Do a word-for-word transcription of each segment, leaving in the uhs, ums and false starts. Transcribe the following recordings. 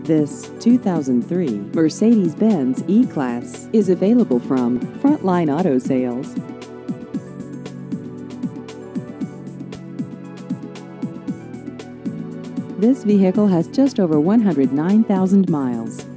This two thousand three Mercedes-Benz E-Class is available from Frontline Auto Sales. This vehicle has just over one hundred nine thousand miles.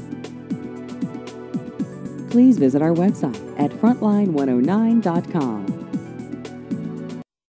Please visit our website at frontline one oh nine dot com.